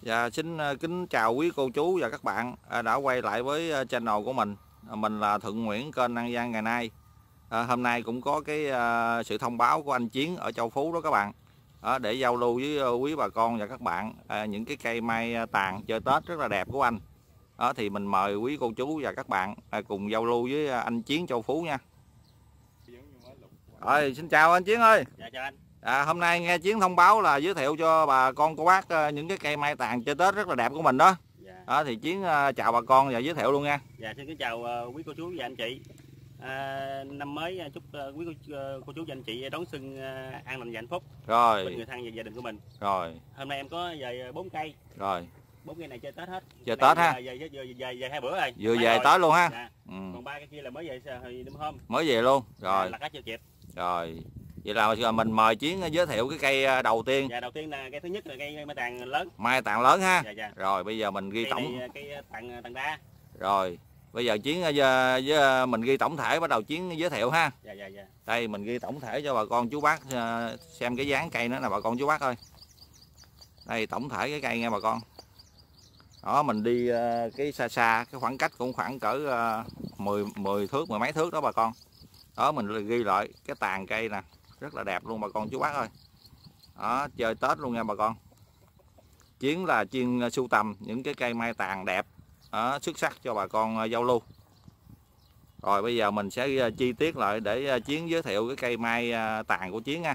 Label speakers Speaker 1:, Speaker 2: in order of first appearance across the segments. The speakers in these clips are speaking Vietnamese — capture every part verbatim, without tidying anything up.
Speaker 1: Dạ, xin kính chào quý cô chú và các bạn đã quay lại với channel của mình. Mình là Thuận Nguyễn, kênh An Giang ngày nay. À, hôm nay cũng có cái uh, sự thông báo của anh Chiến ở Châu Phú đó các bạn. À, để giao lưu với quý bà con và các bạn à, những cái cây mai tàn chơi Tết rất là đẹp của anh. Đó thì mình mời quý cô chú và các bạn à, cùng giao lưu với anh Chiến Châu Phú nha. Rồi, xin chào anh Chiến ơi.
Speaker 2: Dạ chào anh.
Speaker 1: À, hôm nay nghe Chiến thông báo là giới thiệu cho bà con cô bác những cái cây mai tàn chơi Tết rất là đẹp của mình đó.
Speaker 2: Dạ.
Speaker 1: Đó thì Chiến chào bà con và giới thiệu luôn nha.
Speaker 2: Dạ xin kính chào quý cô chú và anh chị. À, năm mới chúc quý cô, cô chú và anh chị đón xuân an lành và hạnh phúc.
Speaker 1: Rồi.
Speaker 2: Bên người thân và gia đình của mình.
Speaker 1: Rồi.
Speaker 2: Hôm nay em có về bốn cây.
Speaker 1: Rồi.
Speaker 2: Bốn cây này chơi Tết hết.
Speaker 1: Chơi Tết ha.
Speaker 2: Về về, về, về, về hai bữa rồi.
Speaker 1: Vừa về Tết luôn ha.
Speaker 2: Dạ.
Speaker 1: Ừ.
Speaker 2: Còn ba cây kia là mới về hồi đêm hôm.
Speaker 1: Mới về luôn. Rồi.
Speaker 2: À, là cá chưa kịp.
Speaker 1: Rồi. Vậy là mình mời Chiến giới thiệu cái cây đầu tiên.
Speaker 2: Dạ đầu tiên là cây thứ nhất là cây mai tàn lớn.
Speaker 1: Mai tàn lớn ha.
Speaker 2: Dạ, dạ.
Speaker 1: Rồi bây giờ mình ghi
Speaker 2: cây
Speaker 1: tổng
Speaker 2: này, cây tàn tàn đa.
Speaker 1: Rồi. Bây giờ Chiến với, với mình ghi tổng thể, bắt đầu Chiến giới thiệu ha.
Speaker 2: Dạ dạ dạ.
Speaker 1: Đây mình ghi tổng thể cho bà con chú bác xem cái dáng cây nữa nè bà con chú bác ơi. Đây tổng thể cái cây nha bà con. Đó mình đi cái xa xa, cái khoảng cách cũng khoảng cỡ mười mười thước, mười mấy thước đó bà con. Đó mình ghi lại cái tàn cây nè, rất là đẹp luôn bà con chú bác ơi. Đó chơi Tết luôn nha bà con. Chiến là chuyên sưu tầm những cái cây mai tàn đẹp, đó, xuất sắc cho bà con giao lưu. Rồi bây giờ mình sẽ chi tiết lại để Chiến giới thiệu cái cây mai tàn của Chiến nha.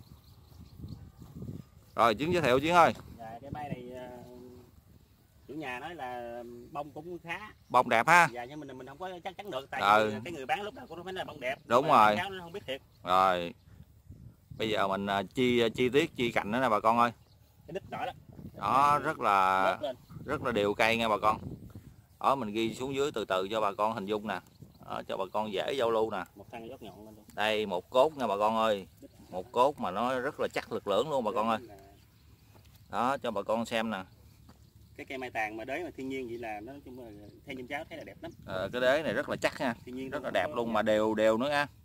Speaker 1: Rồi Chiến giới thiệu Chiến ơi.
Speaker 2: Dạ, cái mai này chủ nhà nói là bông cũng khá,
Speaker 1: bông đẹp ha.
Speaker 2: dạ nhưng mình mình không có chắc chắn được tại
Speaker 1: ừ.
Speaker 2: vì cái người bán lúc nào cũng nói là bông đẹp.
Speaker 1: Đúng rồi,
Speaker 2: nó không biết thiệt.
Speaker 1: Rồi bây giờ mình chi chi tiết chi cạnh nữa nè bà con ơi.
Speaker 2: Cái đít đỏ đó,
Speaker 1: đó rất là rất là đều cây nha bà con. Đó mình ghi xuống dưới từ từ cho bà con hình dung nè. Đó, cho bà con dễ giao lưu nè.
Speaker 2: Một thân dốc nhọn lên luôn.
Speaker 1: Đây một cốt nha bà con ơi, một cốt mà nó rất là chắc lực lưỡng luôn bà con ơi. Đó cho bà con xem nè.
Speaker 2: Cái cây mai tàn mà đế mà thiên nhiên vậy là nó chung là theo nhân cháu thấy là đẹp lắm.
Speaker 1: À, cái đế này rất là chắc nha,
Speaker 2: thiên nhiên
Speaker 1: rất là đẹp luôn mà đều đều nữa nha.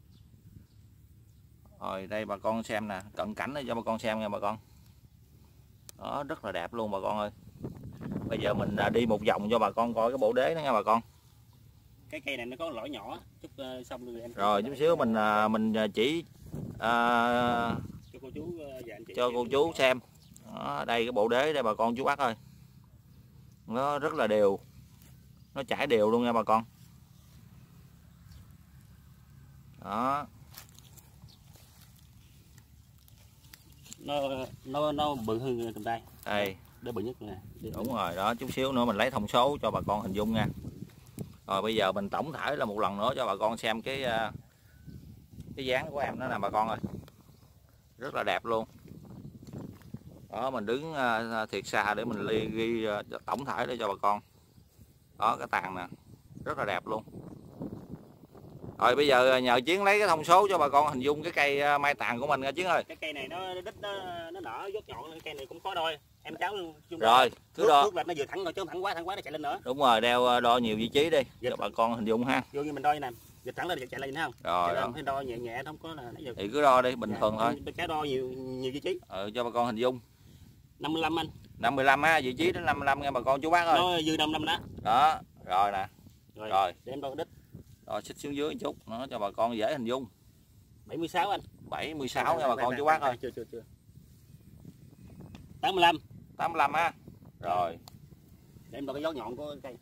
Speaker 1: Rồi đây bà con xem nè, cận cảnh để cho bà con xem nha bà con. Đó rất là đẹp luôn bà con ơi. Bây giờ mình đi một vòng cho bà con coi cái bộ đế đó nha bà con.
Speaker 2: Cái cây này nó có lỗ nhỏ chút uh, xong rồi em
Speaker 1: rồi chút xíu mình mình chỉ uh,
Speaker 2: cho cô chú và anh chị
Speaker 1: cho cô chú xem. Đó, đây cái bộ đế đây bà con chú bác ơi, nó rất là đều, nó chảy đều luôn nha bà con. Đó
Speaker 2: nó nó nó bự hơn tầm tay
Speaker 1: đây,
Speaker 2: đế bự nhất nè.
Speaker 1: Đúng rồi đó, chút xíu nữa mình lấy thông số cho bà con hình dung nha. Rồi bây giờ mình tổng thể là một lần nữa cho bà con xem cái cái dáng của em đó nè bà con ơi, rất là đẹp luôn. Đó mình đứng thiệt xa để mình ghi, ghi tổng thể để cho bà con. Đó cái tàn nè, rất là đẹp luôn. Rồi bây giờ nhờ Chiến lấy cái thông số cho bà con hình dung cái cây mai tàn của mình nha Chiến ơi.
Speaker 2: Cái cây này nó đít nó nó nở dốt nhọn, cái cây này cũng khó đôi. Em cháu
Speaker 1: rồi cứ đo
Speaker 2: thuốc là nó vừa thẳng rồi chứ không thẳng quá, thẳng quá nó chạy lên nữa.
Speaker 1: Đúng rồi, đeo đo nhiều vị trí đi
Speaker 2: Dịch.
Speaker 1: cho bà con hình dung ha.
Speaker 2: Vô như mình đo như này, dịch thẳng lên chạy lên thấy không?
Speaker 1: Rồi đó.
Speaker 2: Phải đo nhẹ nhẹ không có là nãy giờ.
Speaker 1: Thì cứ đo đi bình dạ, thường thôi.
Speaker 2: Cái đo nhiều nhiều vị trí.
Speaker 1: Ừ, cho bà con hình dung.
Speaker 2: năm mươi lăm anh.
Speaker 1: năm mươi lăm ha, vị trí đến năm mươi lăm nha bà con chú bác ơi.
Speaker 2: Nó dư năm năm đó.
Speaker 1: Đó, rồi nè.
Speaker 2: Rồi.
Speaker 1: Rồi.
Speaker 2: Để em đo đít.
Speaker 1: Rồi xích xuống dưới một chút nữa cho bà con dễ hình dung.
Speaker 2: bảy mươi sáu anh.
Speaker 1: bảy mươi sáu nha bà con chú bác ơi.
Speaker 2: Chưa chưa chưa. tám mươi lăm.
Speaker 1: tám mươi lăm ha. Rồi.
Speaker 2: Để em đo cái gió nhọn của cây.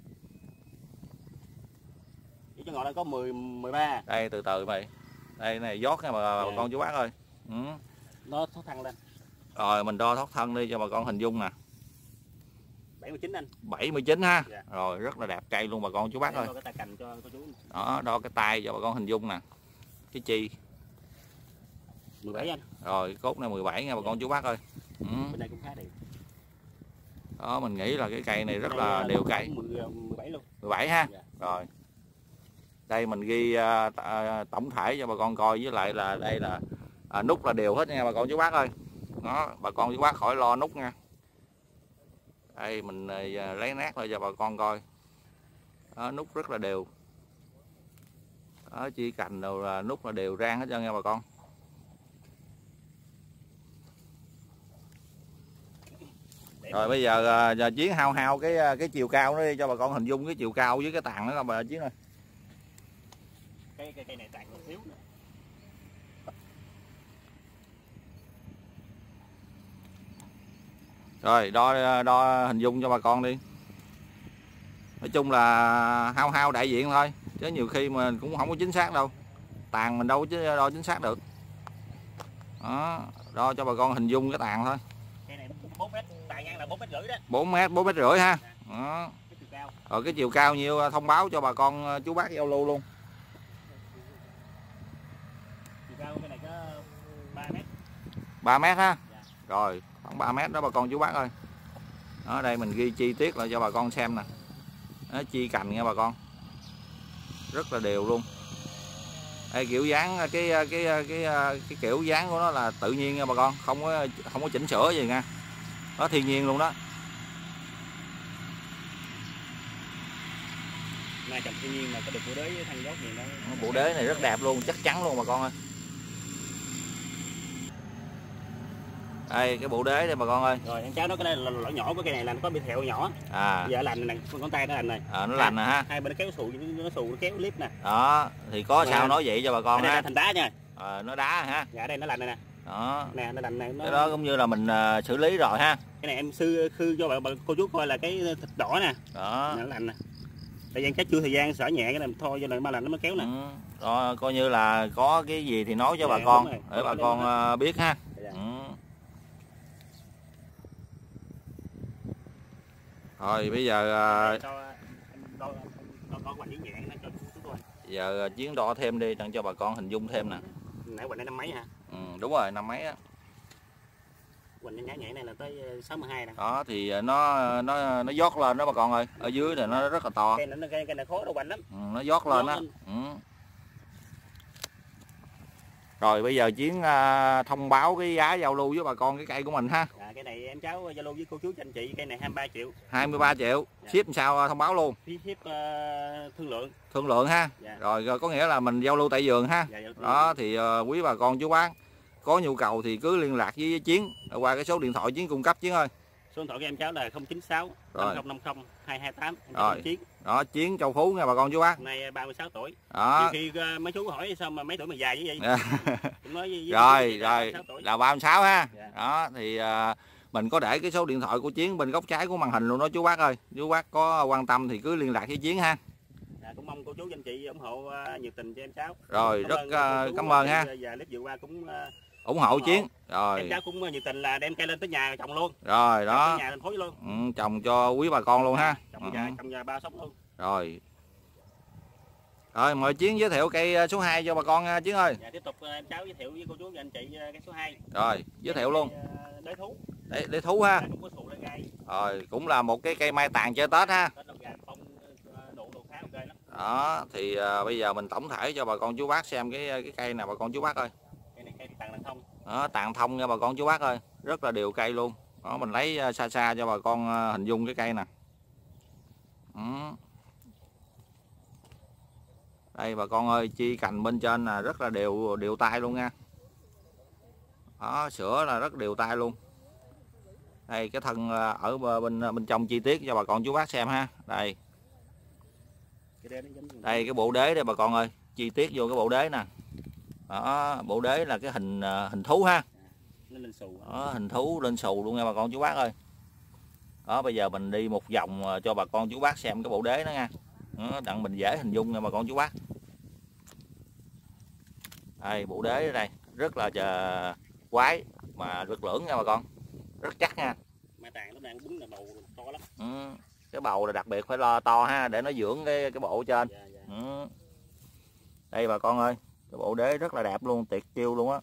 Speaker 2: Cái gió ngọn đây có mười mười ba.
Speaker 1: Đây từ từ mày. Đây này giót nha bà, bà con chú bác ơi. Ừ.
Speaker 2: Nó thoát thân lên.
Speaker 1: Rồi mình đo thoát thân đi cho bà con hình dung nè.
Speaker 2: bảy mươi chín anh.
Speaker 1: bảy mươi chín ha.
Speaker 2: Dạ.
Speaker 1: Rồi rất là đẹp cây luôn bà con chú bác ơi.
Speaker 2: Đo cái tay cành cho cô chú.
Speaker 1: Đó, đo cái tay cho bà con hình dung nè. Cái chi.
Speaker 2: mười bảy anh.
Speaker 1: Rồi cốt này mười bảy nha bà con chú bác ơi. Ừ.
Speaker 2: Bên đây cũng khá đều.
Speaker 1: Đó mình nghĩ là cái cây này rất là đều cây.
Speaker 2: mười bảy luôn.
Speaker 1: mười bảy ha.
Speaker 2: Dạ.
Speaker 1: Rồi. Đây mình ghi uh, uh, tổng thể cho bà con coi, với lại là đây là uh, nút là đều hết nha bà con chú bác ơi. Đó, bà con chú bác khỏi lo nút nha. Đây mình uh, lấy nát lại cho bà con coi. Đó, nút rất là đều. Đó, chỉ cành đâu là nút là đều rang hết trơn nha bà con.
Speaker 2: Để
Speaker 1: Rồi bây giờ, giờ Chiến hao hao cái cái chiều cao nó đi cho bà con hình dung cái chiều cao với cái tàn nó bà Chiến ơi.
Speaker 2: Cái cây, cây này tàn một xíu nữa.
Speaker 1: Rồi đo đo hình dung cho bà con đi. Nói chung là hao hao đại diện thôi, chứ nhiều khi mà cũng không có chính xác đâu. Tàn mình đâu chứ đo chính xác được. Đó, đo cho bà con hình dung cái tàn thôi.
Speaker 2: Cây này bốn mét, tàn ngang là bốn mét rưỡi đó.
Speaker 1: bốn mét, bốn mét rưỡi ha. Đó.
Speaker 2: Cái chiều cao.
Speaker 1: Rồi cái chiều cao nhiêu thông báo cho bà con chú bác giao lưu luôn.
Speaker 2: Chiều cao cái này có ba mét.
Speaker 1: ba mét ha.
Speaker 2: Dạ.
Speaker 1: Rồi, khoảng ba mét đó bà con chú bác ơi. Ở đây mình ghi chi tiết lại cho bà con xem nè. Đó, chi cành nha bà con. Rất là đều luôn. Đây, kiểu dáng cái cái cái cái cái kiểu dáng của nó là tự nhiên nha bà con, không có không có chỉnh sửa gì nha. Đó, thiên nhiên luôn đó.
Speaker 2: Mà trồng thiên nhiên mà có được bộ đế với thân gốc gì nó.
Speaker 1: Bộ đế này rất đẹp luôn, chắc chắn luôn bà con ơi. Đây cái bộ đế đây bà con ơi.
Speaker 2: Rồi anh cháu nó cái đây là lỗ nhỏ của cây này là nó có bị thẹo nhỏ.
Speaker 1: À.
Speaker 2: Giờ lành này, con tay nó lành này.
Speaker 1: À, nó lành nè ha.
Speaker 2: Hai bên nó kéo xù, nó xù nó kéo clip nè.
Speaker 1: Đó, thì có sao
Speaker 2: Mà
Speaker 1: nói vậy cho bà con
Speaker 2: đây
Speaker 1: ha.
Speaker 2: là thành đá nha.
Speaker 1: À, nó đá ha.
Speaker 2: Dạ đây nó lành này nè.
Speaker 1: Đó.
Speaker 2: Nè nó lành này nó.
Speaker 1: Cái đó cũng như là mình uh, xử lý rồi ha.
Speaker 2: Cái này em sư khư cho bà, bà cô chú coi là cái thịt đỏ nè.
Speaker 1: Đó.
Speaker 2: Nè, nó lành nè. Thời gian chắc chưa thời gian xỏ nhẹ cái này thôi cho nên mà lành nó mới kéo nè.
Speaker 1: Ừ. Đó, coi như là có cái gì thì nói cho
Speaker 2: Dạ,
Speaker 1: bà con
Speaker 2: rồi.
Speaker 1: để bà con uh, biết ha.
Speaker 2: Dạ.
Speaker 1: Ừ. Rồi bây giờ uh,
Speaker 2: Cho đo đo đo hoành nhẹ nó cho chúng tôi.
Speaker 1: giờ Chiến đo thêm đi đặng cho bà con hình dung thêm nè.
Speaker 2: Nãy hoành này năm mấy hả?
Speaker 1: Ừ, đúng rồi, năm mấy á.
Speaker 2: Hoành nhã nhẹ này là tới sáu mươi hai nè.
Speaker 1: Đó thì nó nó nó dót lên đó bà con ơi. Ở dưới này nó rất là to.
Speaker 2: Cây này cây, cây này khó đâu hoành lắm.
Speaker 1: Ừ, nó dót lên á. Ừ. Rồi bây giờ Chiến uh, thông báo cái giá giao lưu với bà con cái cây của mình ha.
Speaker 2: Dạ, cái này em cháu giao lưu với cô chú anh chị, cây này hai mươi ba triệu.
Speaker 1: hai mươi ba triệu.
Speaker 2: Dạ.
Speaker 1: Ship làm sao thông báo luôn.
Speaker 2: Phí ship uh, thương lượng.
Speaker 1: Thương lượng ha.
Speaker 2: Dạ.
Speaker 1: Rồi, rồi có nghĩa là mình giao lưu tại vườn ha.
Speaker 2: Dạ,
Speaker 1: đó thì uh, quý bà con chú bác có nhu cầu thì cứ liên lạc với Chiến qua cái số điện thoại Chiến cung cấp Chiến ơi.
Speaker 2: Số điện thoại của em cháu là không chín sáu năm không năm không hai hai tám.
Speaker 1: Rồi. Chiến. Đó, Chiến Châu Phú nha bà con chú bác.
Speaker 2: Nay ba mươi sáu tuổi.
Speaker 1: Đó.
Speaker 2: Khi uh, mấy chú hỏi sao mà mấy tuổi mà dài như vậy? Cũng nói với, với
Speaker 1: rồi rồi là ba mươi sáu ha.
Speaker 2: Dạ.
Speaker 1: Đó thì uh, mình có để cái số điện thoại của Chiến bên góc trái của màn hình luôn đó chú bác ơi. Chú bác có quan tâm thì cứ liên lạc với Chiến ha.
Speaker 2: Dạ, cũng mong cô chú anh chị ủng hộ uh, nhiệt tình cho em cháu.
Speaker 1: Rồi,
Speaker 2: cảm
Speaker 1: rất
Speaker 2: ơn,
Speaker 1: uh, cảm ơn ha.
Speaker 2: Và clip vừa qua cũng uh,
Speaker 1: ủng hộ Chiến. Rồi.
Speaker 2: Em cháu cũng nhiệt tình là đem cây lên tới nhà trồng luôn.
Speaker 1: Rồi đó.
Speaker 2: Trồng tới nhà thành phố luôn.
Speaker 1: Ừ, trồng cho quý bà con luôn ha.
Speaker 2: Trồng
Speaker 1: ừ.
Speaker 2: nhà trồng nhà ba sốc luôn.
Speaker 1: Rồi. Rồi mời Chiến giới thiệu cây số hai cho bà con nha Chiến ơi.
Speaker 2: Dạ, tiếp tục em cháu giới thiệu với cô chú và anh chị cây số hai.
Speaker 1: Rồi, giới thiệu luôn.
Speaker 2: Đế thú.
Speaker 1: Để để thú ha.
Speaker 2: Cũng có sụ lên gai.
Speaker 1: Rồi, cũng là một cái cây mai tàn chơi Tết ha.
Speaker 2: Tết gà phong độ độ khá ok lắm.
Speaker 1: Đó, thì uh, bây giờ mình tổng thể cho bà con chú bác xem cái cái cây nào bà con chú bác ơi.
Speaker 2: Cây này cây tàn đằng thông.
Speaker 1: Đó, tàn thông nha bà con chú bác ơi, rất là đều cây luôn. Đó, mình lấy uh, xa xa cho bà con uh, hình dung cái cây nè. Ừ. Đây bà con ơi, chi cành bên trên là rất là đều đều tay luôn nha. Đó, sữa là rất đều tay luôn. Đây cái thân ở bên bên trong chi tiết cho bà con chú bác xem ha. Đây. Đây cái bộ đế đây bà con ơi, chi tiết vô cái bộ đế nè. Đó, bộ đế là cái hình hình thú ha. Đó, hình thú lên xù luôn nha bà con chú bác ơi. Đó, bây giờ mình đi một vòng cho bà con chú bác xem cái bộ đế đó nha. Đó, đặng mình dễ hình dung nha bà con chú bác. Đây bộ đế ở đây rất là chờ quái mà lực lưỡng nha bà con, rất chắc nha.
Speaker 2: Mai tàn nó đang bứng là bầu to lắm.
Speaker 1: Ừ. Cái bầu là đặc biệt phải lo to ha để nó dưỡng cái cái bộ trên.
Speaker 2: Dạ, dạ.
Speaker 1: Ừ. Đây bà con ơi, cái bộ đế rất là đẹp luôn, tuyệt chiêu luôn á.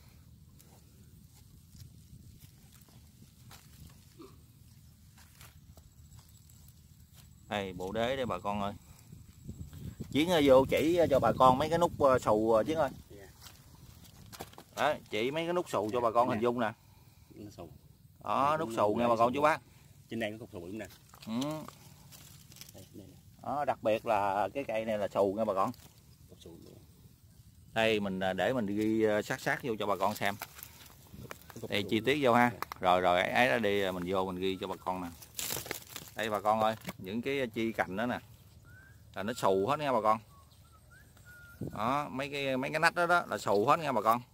Speaker 1: Đây bộ đế đây bà con ơi. Chiến vô chỉ cho bà con mấy cái nút xù Chiến ơi.
Speaker 2: Dạ.
Speaker 1: Đó, chỉ mấy cái nút xù cho bà con
Speaker 2: dạ.
Speaker 1: hình dung nè.
Speaker 2: Xù.
Speaker 1: Đó, nút xù nha bà con chú bác.
Speaker 2: Trên đây có cục xù nè.
Speaker 1: Ừ.
Speaker 2: Đây, đây.
Speaker 1: Đó, đặc biệt là cái cây này là xù nha bà con.
Speaker 2: Cục xù.
Speaker 1: Đây mình để mình ghi sát sát vô cho bà con xem. Đây chi tiết vô ha. Rồi rồi ấy đó đi mình vô mình ghi cho bà con nè. Đây bà con ơi, những cái chi cành đó nè là nó xù hết nha bà con. Đó, mấy cái mấy cái nách đó đó là xù hết nha bà con.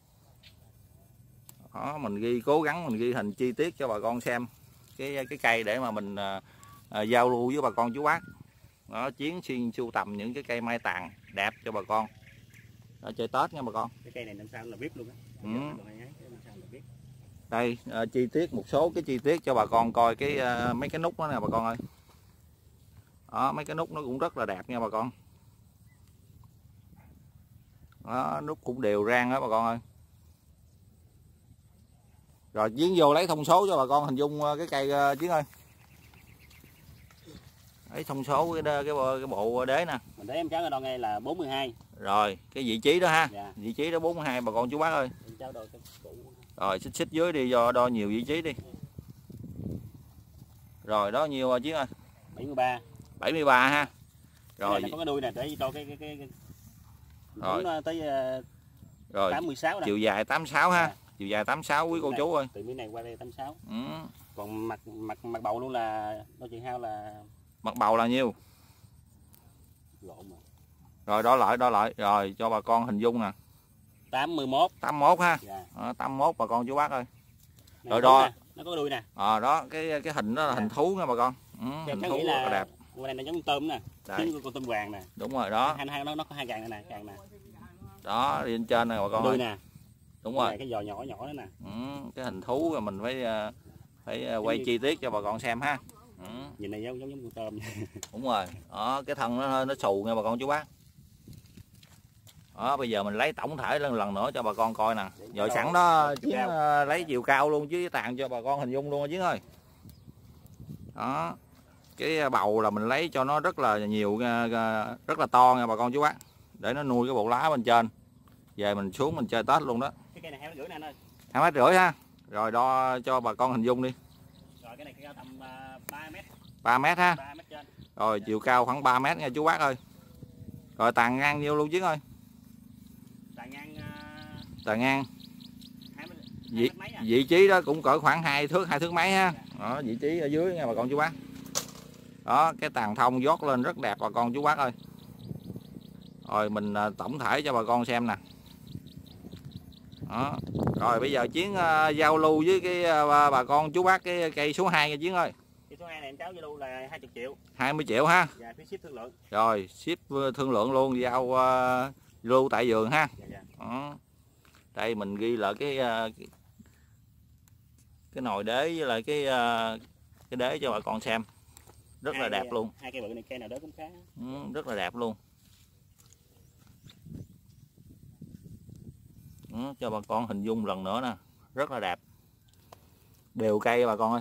Speaker 1: Đó, mình ghi cố gắng mình ghi hình chi tiết cho bà con xem cái cái cây để mà mình à, à, giao lưu với bà con chú bác. Đó, Chiến xuyên sưu tầm những cái cây mai tàn đẹp cho bà con. Đó, chơi Tết nha bà con.
Speaker 2: Cái cây này năm sau là biết luôn á.
Speaker 1: Ừ. Đây à, chi tiết một số cái chi tiết cho bà con coi cái à, mấy cái nút đó nè bà con ơi. Đó, mấy cái nút nó cũng rất là đẹp nha bà con. Đó, nút cũng đều rang đó bà con ơi. Rồi Chiến vô lấy thông số cho bà con hình dung cái cây Chiến ơi. Lấy thông số cái cái bộ, cái bộ đế nè.
Speaker 2: Mình để em cháu ở đo ngay là bốn mươi hai.
Speaker 1: Rồi, cái vị trí đó ha.
Speaker 2: Dạ.
Speaker 1: Vị trí đó bốn mươi hai bà con chú bác ơi.
Speaker 2: Em cháu đo cái cũ.
Speaker 1: Rồi xích xích dưới đi do đo nhiều vị trí đi. Rồi đó nhiêu Chiến ơi?
Speaker 2: bảy mươi ba.
Speaker 1: bảy mươi ba ha.
Speaker 2: Rồi có cái đuôi nè để đo cái cái cái, cái...
Speaker 1: Rồi
Speaker 2: nó tới uh,
Speaker 1: rồi
Speaker 2: tám mươi sáu.
Speaker 1: Chiều dài tám mươi sáu ha.
Speaker 2: À.
Speaker 1: Chiều dài tám mươi sáu quý cô chú ơi.
Speaker 2: Từ miếng này qua đây tám mươi sáu.
Speaker 1: Ừ.
Speaker 2: Còn mặt mặt mặt bầu luôn là đo chiều hao là
Speaker 1: mặt bầu là nhiêu?
Speaker 2: lộn mà.
Speaker 1: Rồi đo lại đo lại rồi cho bà con hình dung nè.
Speaker 2: tám mươi mốt.
Speaker 1: tám mươi mốt ha.
Speaker 2: Dạ.
Speaker 1: Đó, tám mươi mốt bà con chú bác ơi.
Speaker 2: Này
Speaker 1: Rồi đo.
Speaker 2: Nè. Nó có đuôi nè.
Speaker 1: Ờ đó cái cái hình đó là
Speaker 2: Dạ.
Speaker 1: hình thú nha bà con. Ừ, hình thú
Speaker 2: là...
Speaker 1: rất là đẹp.
Speaker 2: Ngoài này nó giống tôm nè. Trứng con tôm vàng nè.
Speaker 1: Đúng rồi đó.
Speaker 2: Hai hai nó nó có hai càng này nè, càng nè.
Speaker 1: Đó đi lên trên này bà con
Speaker 2: đuôi
Speaker 1: ơi.
Speaker 2: Nè.
Speaker 1: Đúng rồi.
Speaker 2: Này, cái giò nhỏ nhỏ đó nè.
Speaker 1: Ừ, cái hình thú rồi mình phải phải quay chi tiết cho bà con xem ha. Ừ.
Speaker 2: Nhìn này giống giống giống con tôm.
Speaker 1: Đúng rồi. Đó cái thân nó nó xù nha bà con chú bác. Đó bây giờ mình lấy tổng thể lần lần nữa cho bà con coi nè. Rồi sẵn đó Chiến lấy chiều cao luôn chứ tàn cho bà con hình dung luôn Chiến ơi. Đó. Cái bầu là mình lấy cho nó rất là nhiều, rất là to nha bà con chú bác. Để nó nuôi cái bộ lá bên trên. Về mình xuống mình chơi Tết luôn đó.
Speaker 2: Cái cây này hai mét rưỡi nè anh ơi.
Speaker 1: hai mét rưỡi ha. Rồi đo cho bà con hình dung đi.
Speaker 2: Rồi cái này cao tầm uh, ba mét.
Speaker 1: ba mét ha.
Speaker 2: ba mét trên.
Speaker 1: Rồi chiều cao khoảng ba mét nha chú bác ơi. Rồi tàn ngang nhiêu luôn Chiến ơi?
Speaker 2: Tàn ngang uh...
Speaker 1: Tàn ngang.
Speaker 2: hai mét, hai
Speaker 1: vị,
Speaker 2: mét mấy à?
Speaker 1: vị trí đó cũng cỡ khoảng hai thước hai thước mấy ha. Đó, vị trí ở dưới nha bà con chú bác. Đó cái tàn thông dót lên rất đẹp bà con chú bác ơi. Rồi mình tổng thể cho bà con xem nè. Đó. Rồi bây giờ Chiến uh, giao lưu với cái uh, bà con chú bác cái cây số hai nha Chiến ơi.
Speaker 2: Cây số hai này em cháu giao lưu là hai mươi triệu.
Speaker 1: hai mươi triệu ha.
Speaker 2: Dạ phí ship thương lượng.
Speaker 1: Rồi ship thương lượng luôn giao uh, lưu tại vườn ha.
Speaker 2: Dạ, dạ.
Speaker 1: Đó. Đây mình ghi lại cái, uh, cái cái nồi đế với lại cái uh, cái đế cho bà con xem. Rất hai, là đẹp luôn.
Speaker 2: Hai cây bự này cây nào đó cũng khá.
Speaker 1: Ừ, rất là đẹp luôn. Ừ, cho bà con hình dung lần nữa nè. Rất là đẹp. Đều cây bà con ơi.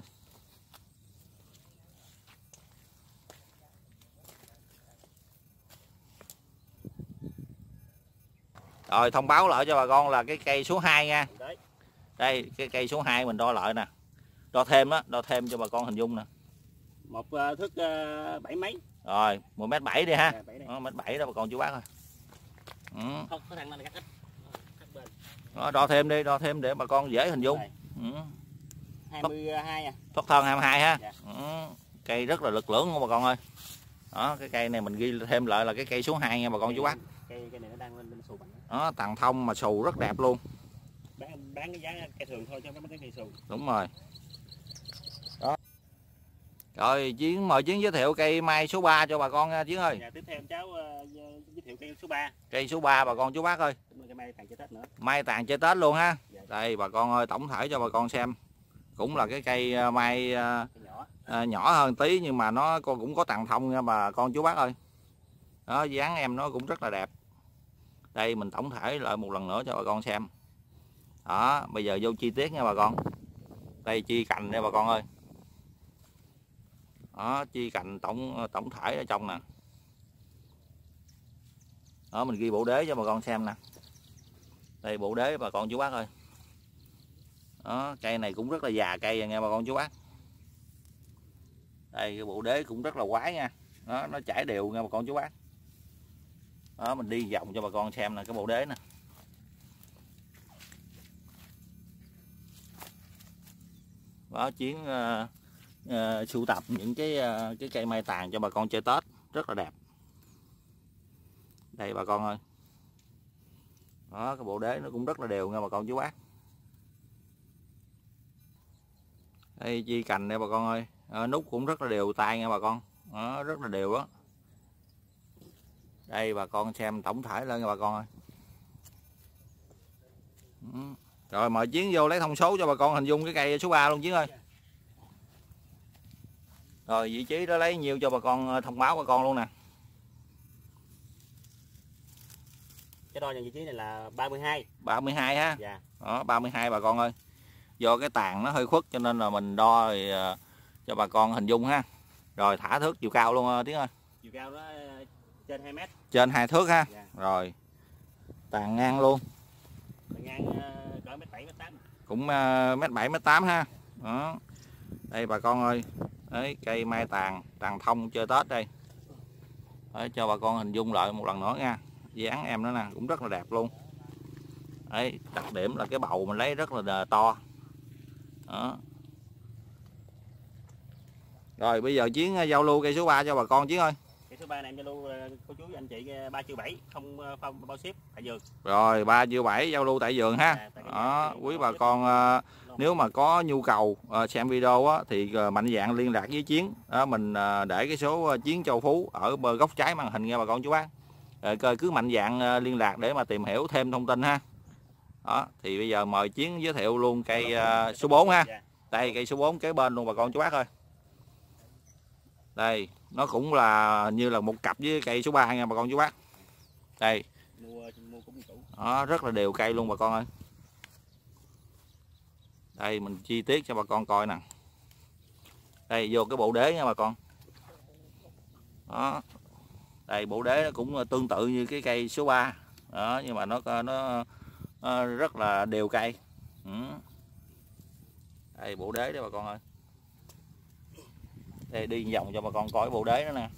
Speaker 1: Rồi thông báo lại cho bà con là cái cây số hai nha.
Speaker 2: Đấy.
Speaker 1: Đây cái cây số hai mình đo lại nè. Đo thêm á, đo thêm cho bà con hình dung nè.
Speaker 2: Một uh, thước uh, bảy mấy.
Speaker 1: Rồi một mét bảy đi ha.
Speaker 2: Dạ, bảy
Speaker 1: đó, mét bảy đó bà con chú bác ơi. Ừ.
Speaker 2: Không, có thằng này cắt ít.
Speaker 1: Đó, đo thêm đi, đo thêm để bà con dễ hình dung. Ừ.
Speaker 2: hai mươi hai à.
Speaker 1: Thoát thân hai mươi hai ha.
Speaker 2: Dạ.
Speaker 1: Ừ. Cây rất là lực lưỡng luôn bà con ơi. Đó cái cây này mình ghi thêm lại là cái cây số hai nha bà con chú bác.
Speaker 2: Cây cây này nó đang lên lên xù mạnh.
Speaker 1: Đó tàn thông mà xù rất đẹp luôn.
Speaker 2: Bán bán cái giá cây thường thôi chứ không có cái xù.
Speaker 1: Đúng rồi. Đó. Rồi Chiến mời Chiến giới thiệu cây mai số ba cho bà con nha Chiến ơi.
Speaker 2: Dạ, tiếp theo cháu uh, giới thiệu cây số ba.
Speaker 1: Cây số ba bà con chú bác ơi.
Speaker 2: Cây mai tàn chơi Tết nữa.
Speaker 1: Mai tàn chơi Tết luôn ha.
Speaker 2: Dạ.
Speaker 1: Đây bà con ơi tổng thể cho bà con xem. Cũng là cái cây mai uh,
Speaker 2: nhỏ.
Speaker 1: Uh, nhỏ hơn tí nhưng mà nó cũng có tàn thông nha bà con chú bác ơi. Đó dáng em nó cũng rất là đẹp. Đây mình tổng thể lại một lần nữa cho bà con xem. Đó bây giờ vô chi tiết nha bà con. Đây chi cành đây bà con ơi. Đó chi cành tổng tổng thể ở trong nè. Đó mình ghi bộ đế cho bà con xem nè. Đây bộ đế bà con chú bác ơi. Đó cây này cũng rất là già cây nha bà con chú bác. Đây cái bộ đế cũng rất là quái nha. Đó nó chảy đều nha bà con chú bác. Đó mình đi vòng cho bà con xem nè cái bộ đế nè. Đó, Chiến uh, uh, sưu tập những cái uh, cái cây mai tàn cho bà con chơi Tết rất là đẹp. Đây bà con ơi. Đó, cái bộ đế nó cũng rất là đều nha bà con chú bác. Đây chi cành đây bà con ơi. À, nút cũng rất là đều tay nha bà con. Đó, rất là đều đó. Đây bà con xem tổng thể lên nha bà con ơi. Rồi mời Chiến vô lấy thông số cho bà con hình dung cái cây số ba luôn Chiến ơi. Rồi vị trí đó lấy nhiêu cho bà con thông báo bà con luôn nè.
Speaker 2: Cái đo nhận vị trí này là ba mươi hai.
Speaker 1: ba mươi hai ha.
Speaker 2: Dạ.
Speaker 1: Đó, ba mươi hai bà con ơi. Do cái tàn nó hơi khuất cho nên là mình đo thì, uh, cho bà con hình dung ha. Rồi thả thước chiều cao luôn Tiến ơi.
Speaker 2: Chiều cao nó trên hai mét.
Speaker 1: Trên hai thước ha.
Speaker 2: Dạ.
Speaker 1: Rồi. Tàn ngang luôn.
Speaker 2: Tàn ngang cỡ mét bảy mét tám.
Speaker 1: Cũng uh, mét bảy mét tám ha. Đó. Đây bà con ơi. Đấy, cây mai tàn, tàn thông chơi Tết đây. Để cho bà con hình dung lại một lần nữa nha. Dáng em nữa nè, cũng rất là đẹp luôn. Đấy, đặc điểm là cái bầu mình lấy rất là to. Đó. Rồi bây giờ Chiến giao lưu cây số ba cho bà con Chiến ơi.
Speaker 2: Cây số ba này em giao lưu cô chú anh chị ba triệu bảy, không không bao ship tại vườn.
Speaker 1: Rồi ba triệu bảy giao lưu tại vườn ha. À, tại đó, quý bà con uh, nếu mà có nhu cầu uh, xem video á, thì uh, mạnh dạn liên lạc với Chiến. Đó, mình uh, để cái số uh, Chiến Châu Phú ở bờ góc trái màn hình nha bà con chú bác. Rồi coi cứ mạnh dạn uh, liên lạc để mà tìm hiểu thêm thông tin ha. Đó, thì bây giờ mời Chiến giới thiệu luôn cây uh, số bốn ha. Đây cây số bốn kế bên luôn bà con chú bác ơi. Đây, nó cũng là như là một cặp với cây số ba nha bà con chú bác. Đây. Đó, rất là đều cây luôn bà con ơi. Đây mình chi tiết cho bà con coi nè. Đây vô cái bộ đế nha bà con. Đó. Đây bộ đế nó cũng tương tự như cái cây số ba. Đó, nhưng mà nó nó, nó rất là đều cây. Ừ. Đây bộ đế đó bà con ơi. Đây đi vòng cho bà con coi bộ đế đó nè.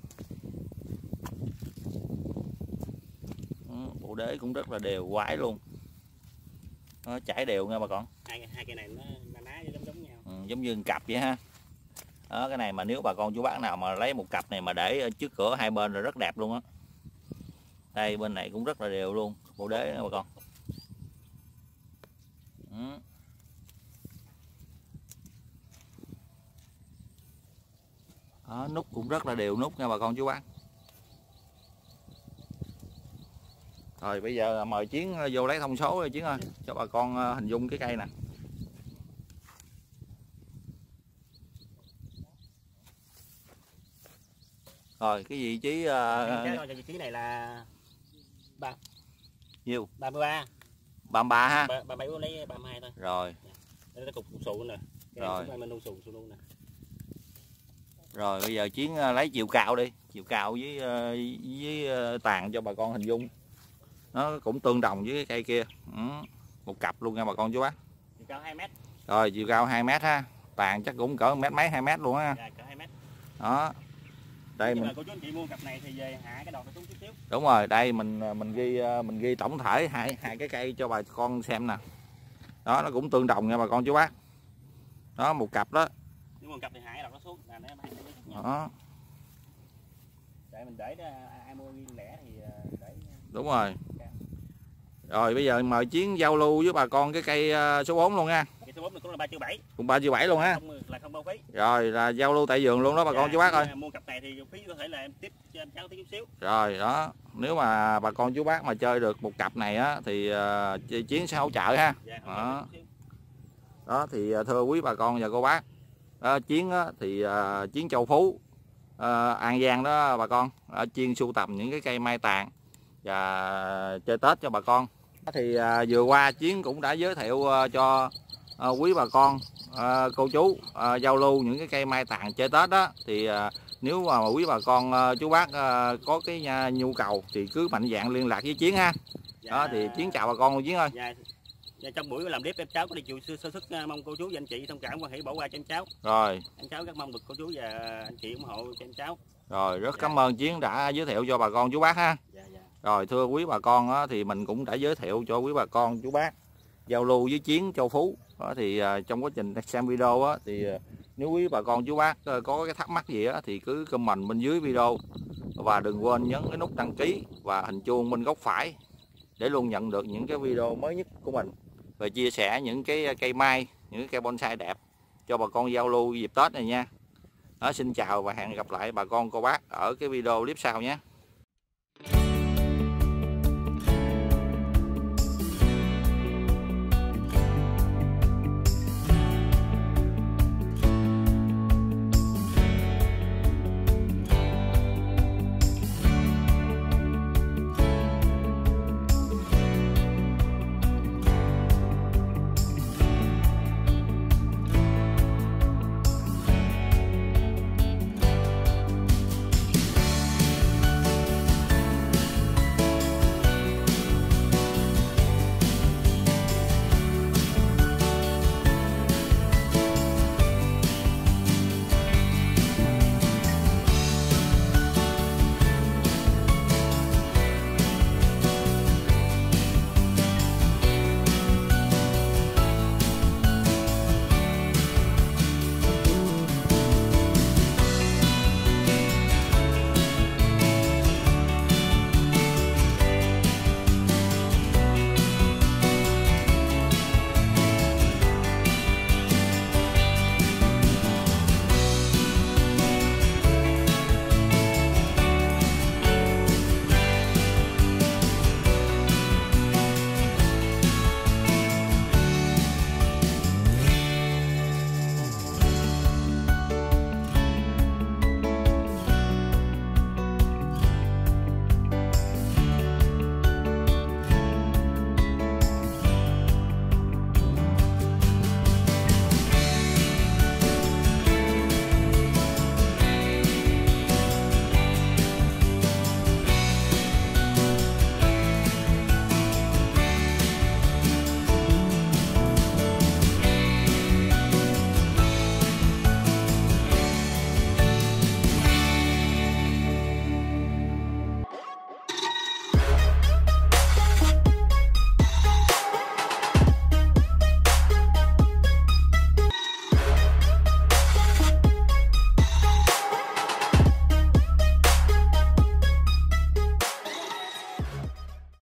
Speaker 1: Bộ đế cũng rất là đều quái luôn. Nó chảy đều nha bà con.
Speaker 2: Hai, hai cây này nó na ná giống giống nhau.
Speaker 1: Ừ, giống như cặp vậy ha. Đó, cái này mà nếu bà con chú bác nào mà lấy một cặp này mà để trước cửa hai bên là rất đẹp luôn á. Đây bên này cũng rất là đều luôn, bộ đế nha bà con. Ừ. Đó, nút cũng rất là đều nút nha bà con chú bác. Rồi bây giờ mời Chiến vô lấy thông số rồi Chiến ơi, cho bà con hình dung cái cây nè. Rồi cái vị trí uh...
Speaker 2: vị trí này là ba
Speaker 1: nhiêu?
Speaker 2: ba mươi ba.
Speaker 1: ba mươi ba ha.
Speaker 2: ba mươi bảy lấy ba mươi hai thôi.
Speaker 1: Rồi.
Speaker 2: Đây là cục sụ nè.
Speaker 1: Rồi.
Speaker 2: Mình sụ sụ luôn nè.
Speaker 1: Rồi bây giờ Chiến lấy chiều cao đi, chiều cao với với tàn cho bà con hình dung. Nó cũng tương đồng với cái cây kia. Ừ. Một cặp luôn nha bà con chú bác.
Speaker 2: Chiều cao hai mét.
Speaker 1: Rồi chiều cao hai mét ha. Tàn chắc cũng cỡ mét mấy hai mét luôn á.
Speaker 2: Dạ, cỡ hai mét.
Speaker 1: Đó. Đây
Speaker 2: nhưng
Speaker 1: mình
Speaker 2: mà cô chú anh chị mua cặp này thì về hạ cái đọt xuống chút xíu.
Speaker 1: Đúng rồi, đây mình mình ghi mình ghi tổng thể hai hai cái cây cho bà con xem nè. Đó nó cũng tương đồng nha bà con chú bác. Đó một cặp đó.
Speaker 2: Nhưng mà cặp thì hạ cái đọt nó xuống là nó hai cái.
Speaker 1: Đó.
Speaker 2: Để mình để ai mua riêng lẻ thì để.
Speaker 1: Đúng rồi. Rồi bây giờ mời Chiến giao lưu với bà con cái cây số bốn luôn nha.
Speaker 2: Cây số bốn này cũng là ba triệu bảy.
Speaker 1: Cũng ba triệu bảy luôn ha.
Speaker 2: Không, là không bao phí.
Speaker 1: Rồi là giao lưu tại vườn luôn đó bà dạ, con chú bác ơi.
Speaker 2: Mua cặp này thì phí có thể là em tiếp cho anh cháu tí chút xíu.
Speaker 1: Rồi đó, nếu mà bà con chú bác mà chơi được một cặp này á thì uh, Chiến sẽ hỗ trợ ha. Dạ, đó. Đó thì thưa quý bà con và cô bác. Đó, Chiến á, thì uh, Chiến Châu Phú, uh, An Giang đó bà con, ở chuyên sưu tầm những cái cây mai tàn và chơi Tết cho bà con. Thì à, vừa qua Chiến cũng đã giới thiệu à, cho à, quý bà con à, cô chú à, giao lưu những cái cây mai tàn chơi Tết đó. Thì à, nếu mà quý bà con à, chú bác à, có cái à, nhu cầu thì cứ mạnh dạn liên lạc với Chiến ha. Dạ. Đó thì Chiến chào bà con luôn Chiến ơi.
Speaker 2: Dạ. Dạ, trong buổi làm clip em cháu có đi chịu sơ sức mong cô chú và anh chị thông cảm và hãy bỏ qua cho em cháu.
Speaker 1: Rồi.
Speaker 2: Em cháu rất mong được cô chú và anh chị ủng hộ cho em cháu.
Speaker 1: Rồi rất
Speaker 2: dạ.
Speaker 1: Cảm ơn Chiến đã giới thiệu cho bà con chú bác ha.
Speaker 2: Dạ, dạ.
Speaker 1: Rồi thưa quý bà con á, thì mình cũng đã giới thiệu cho quý bà con chú bác giao lưu với Chiến Châu Phú Đó thì uh, trong quá trình xem video á, thì uh, nếu quý bà con chú bác uh, có cái thắc mắc gì á, thì cứ comment bên dưới video, và đừng quên nhấn cái nút đăng ký và hình chuông bên góc phải để luôn nhận được những cái video mới nhất của mình, và chia sẻ những cái cây mai, những cái cây bonsai đẹp cho bà con giao lưu dịp Tết này nha. Đó, xin chào và hẹn gặp lại bà con cô bác ở cái video clip sau nhé.